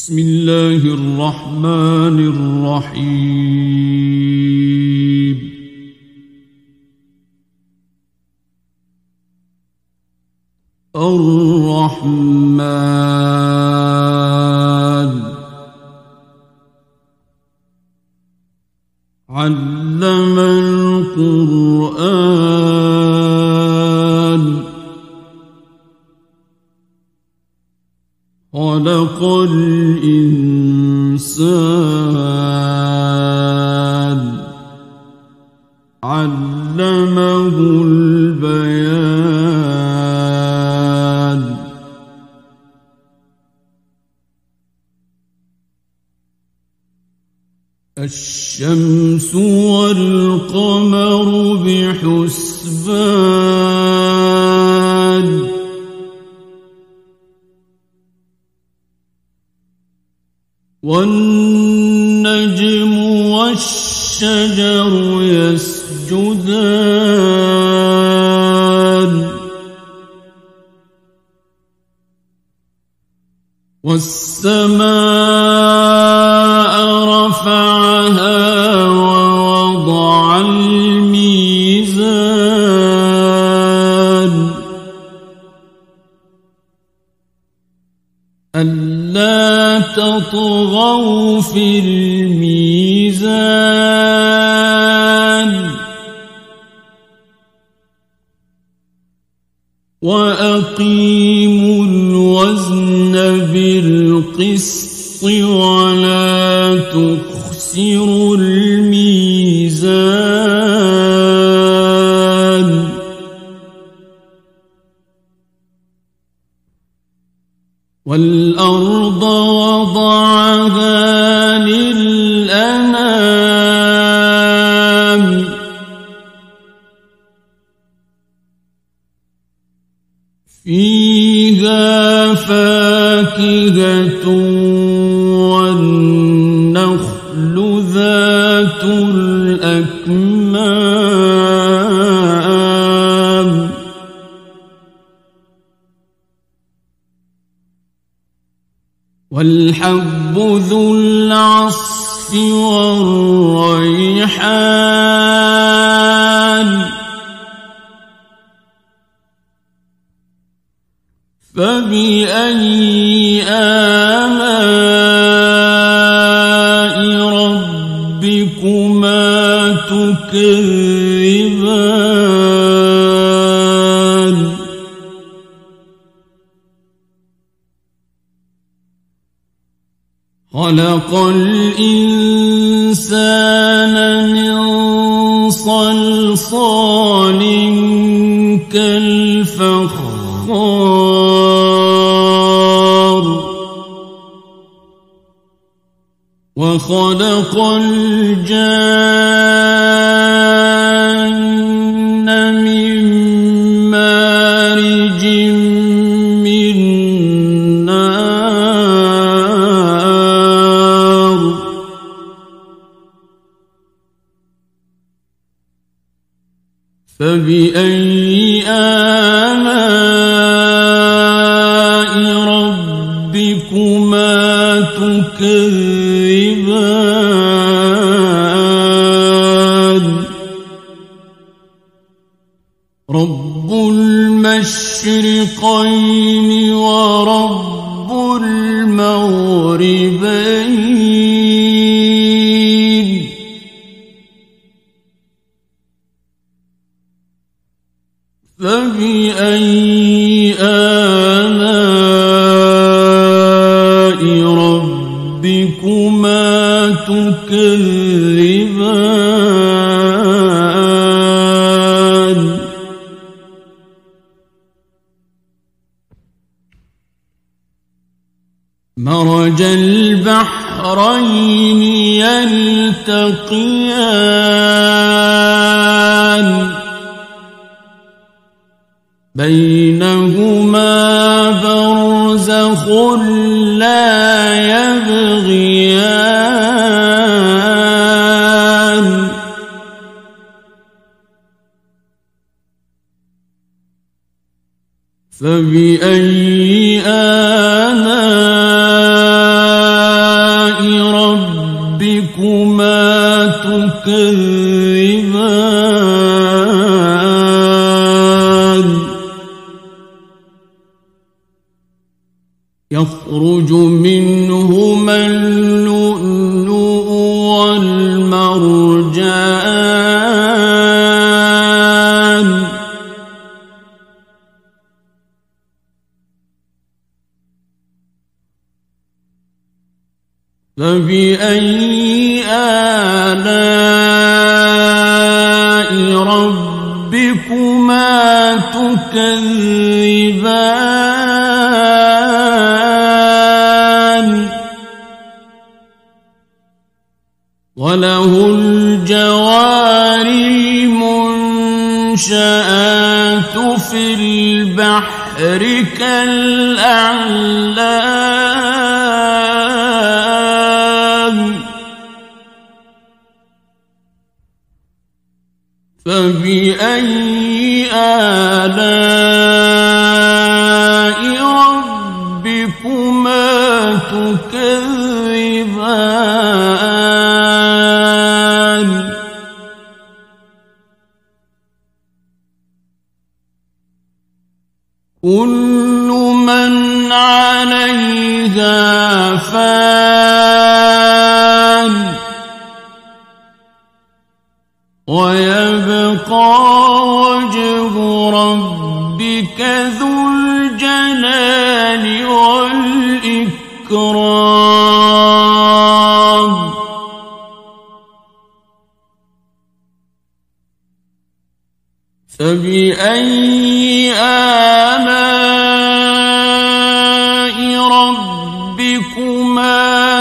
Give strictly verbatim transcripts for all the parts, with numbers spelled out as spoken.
بسم الله الرحمن الرحيم الرحمن علم القرآن خلق الإنسان علمه البيان الشمس والقمر بحسبان والنجم والشجر يسجدان والسماء رفعها ووضع الميزان ألا تطغوا في الميزان وأقيموا الوزن بالقسط ولا تخسروا الميزان والأرض وضعها للأنام فيها فاكهة والنخل ذات الأكمام والحب ذو العصف والريحان فبأي آلاء ربكما تكذبان خلق الإنسان من صلصال كالفخار وخلق الجان من مارج من نار فبأي آلاء ربكما تكذبان رب المشرقين ورب المغربين فبأي آلاء ربكما تكذبان مرج البحرين يلتقيان بينهما برزخ لا يبغيان فبأي آلاء ربكما تكذبان يخرج منهما اللؤلؤ والمرجان فبأي آلاء ربكما تكذبان وله الجوار المنشآت في البحر كالأعلام فبأي آلاء ربكما تكذبان كل من عليها فان ويبقى وجه ربك ذو الجلال والإكرام فبأي آلاء ربكما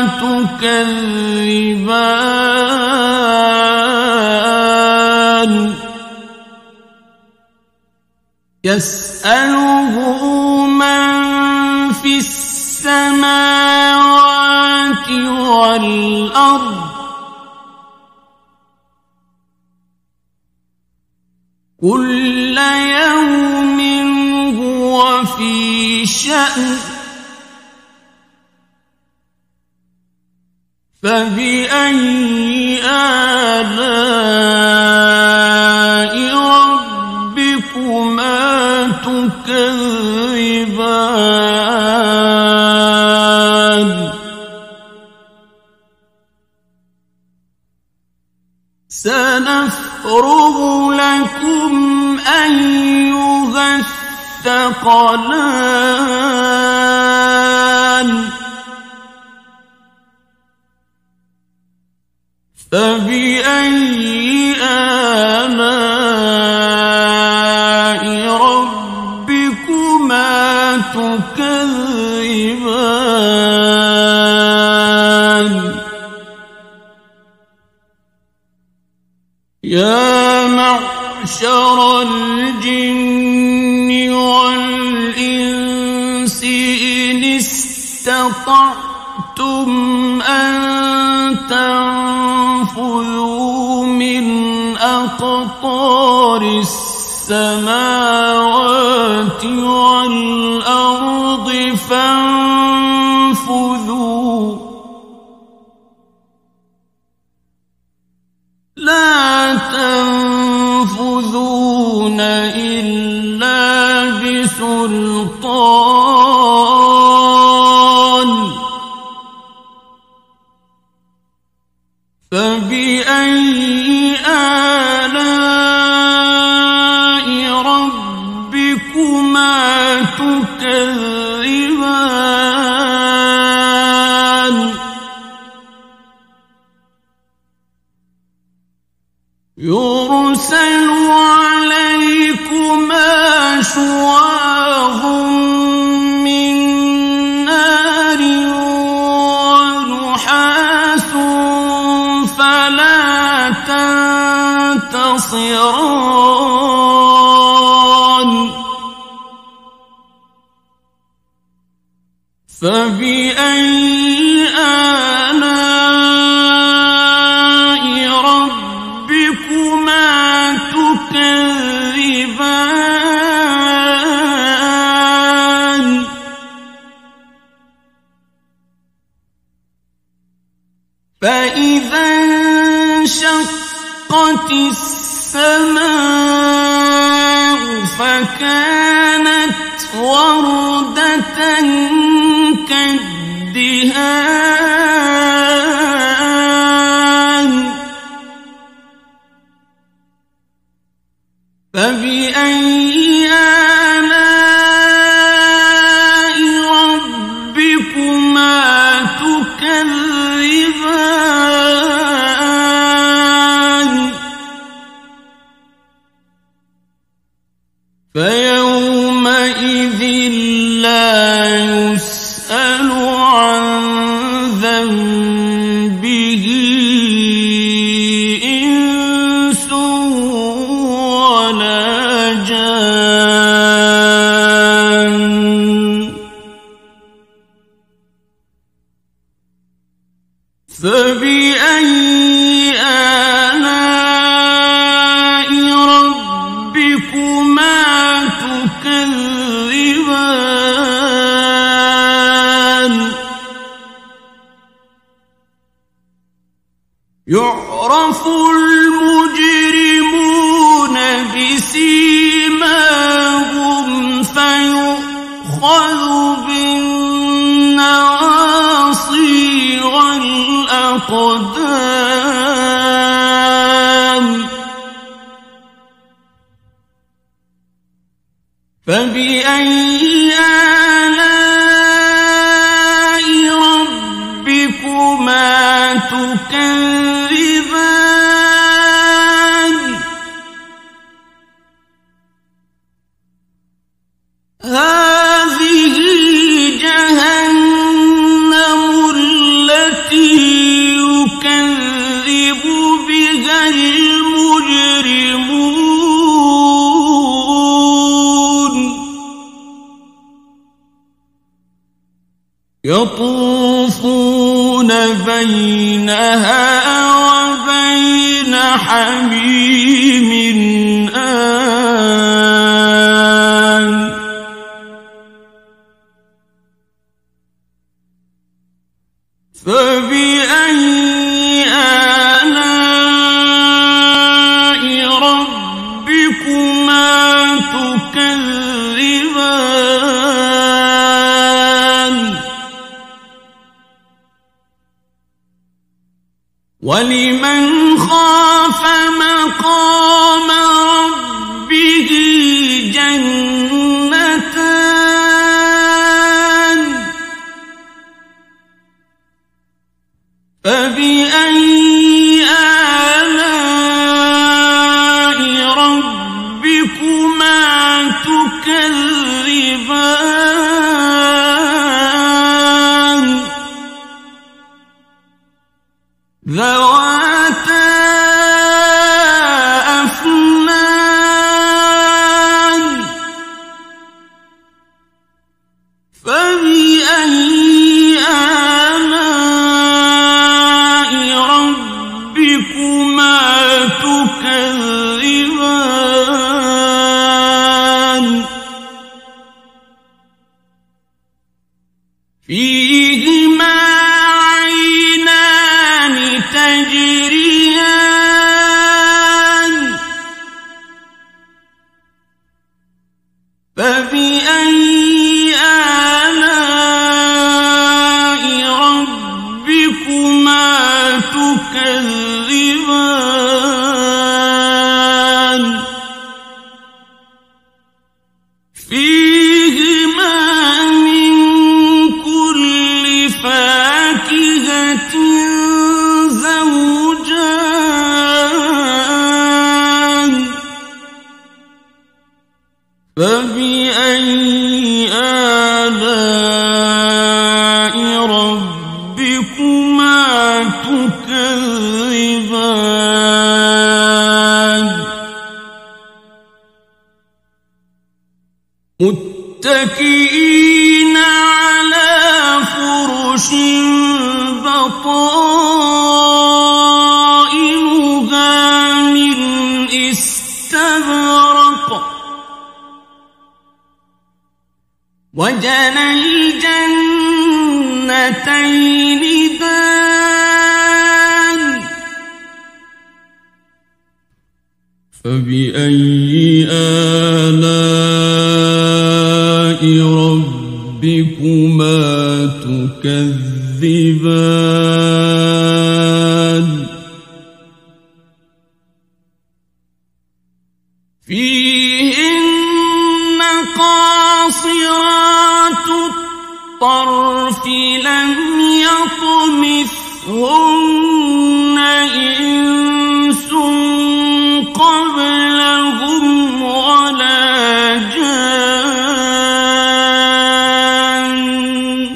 تكذبان يسأله من في السماوات والأرض كل يوم هو في شأن فبأي آلاء ربكما تكذبان سنفرغ لكم أيها الثقلان فبأي آلاء ربكما تكذبان يا معشر الجن والإنس إن استطعتم أن تنفذوا من أقطار السماوات والأرض فانفذوا لا تنفذون إلا بسلطان فبأي آلاء ربكما تكذبان يرسل عليكما شواظ من نار ونحاس فلا تنتصران فبأي آلاء ربكما تكذبان فإذا انشقت السماء فكانت وردة كالدهان فبأي آلاء ربكما تكذبان فيومئذ لا يسأل عن ذنبه إنس ولا جان فبأي آلاء ربكما تكذبان يعرف المجرمون بسيماهم فيؤخذ بالنواصي والأقدام فبأي آلاء ربكما تكذبان هذه جهنم التي يكذب بها المجرمون يطوفون بينها وبين حميم آن فبأي آلاء ربكما تكذبان ولمن خاف مقام ربه جنتان فبأي آلاء ربكما تكذبان ذواتا أفنان فبأي آلاء ربكما تكذبان فيهما عينان تجريان فبأي آلاء ربكما تكذبان فيهما من كل فاكهة زوجان فبأي آلاء ربكما تكذبان متكئين على فرش بطائنها من استبرق وجنى الجنتين دان فبأي آلاء ربكما تكذبان فيهن قاصرات الطرف لم يطمثهن إنس قبلهم ولا جان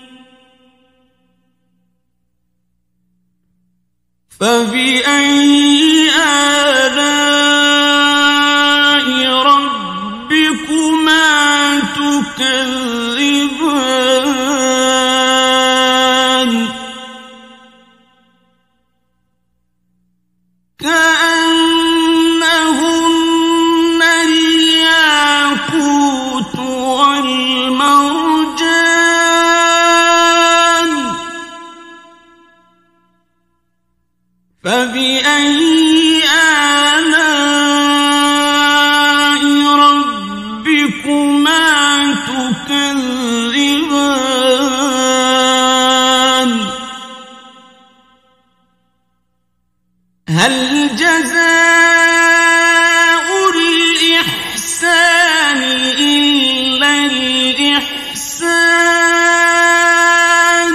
فبأي آلاء ربكما تكذبان كأنهن الياقوت والمرجان فبأي آلاء ربكما تكذبان هل جزاء الإحسان إلا الإحسان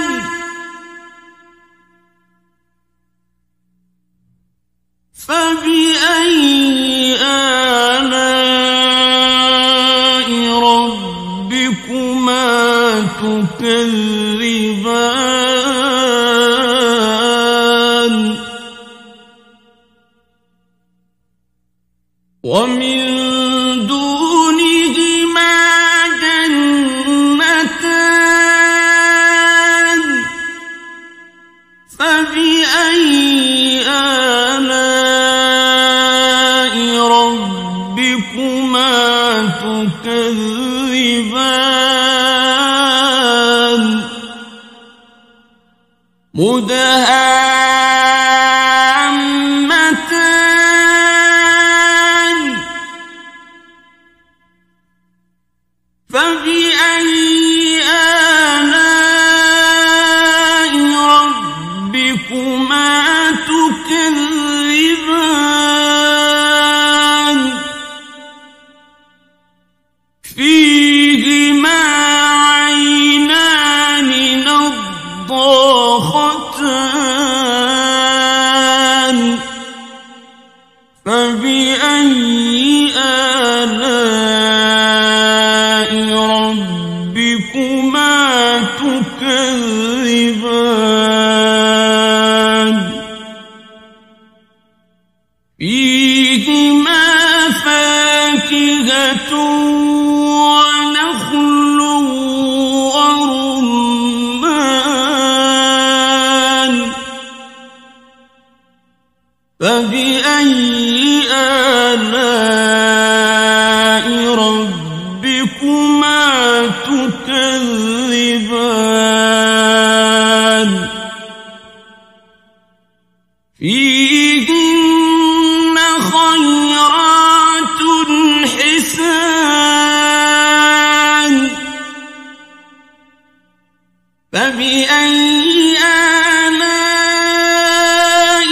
فبأي آلاء ربكما تكذبان ومن دونهما جنتان فبأي آلاء ربكما تكذبان مدهامتان فبأي آلاء ربكما تكذبان فيهما عينان نضاختان فبأي آلاء ربكما تكذبان فيهما فاكهة ونخل ورمان فبأي آلاء ربكما تكذبان فيهن خيرات حسان فبأي آلاء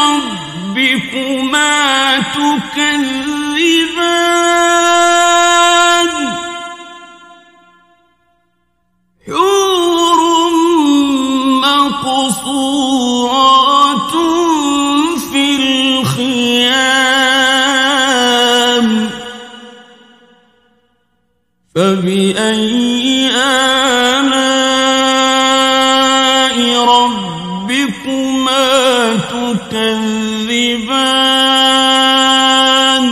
ربكما تكذبان حور مقصورات في الخيام فبأي آلاء ربكما تكذبان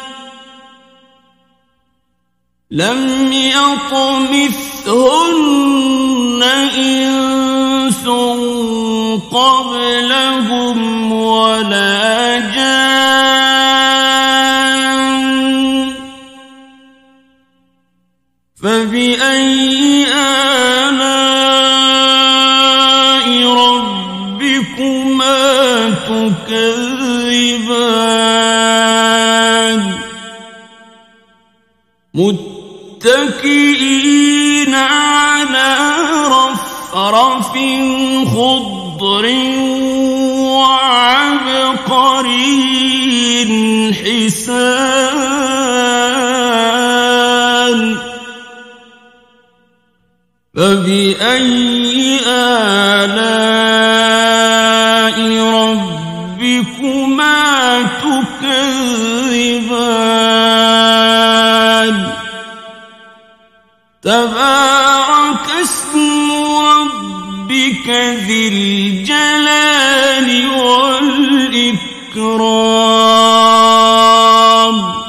لم يطمثهن إنس قبلهم ولا جان فبأي آلاء ربكما تكذبان خضر وعبقري حسان فبأي آلاء ربكما تكذبان تبارك اسم ربك ذي الجلال والإكرام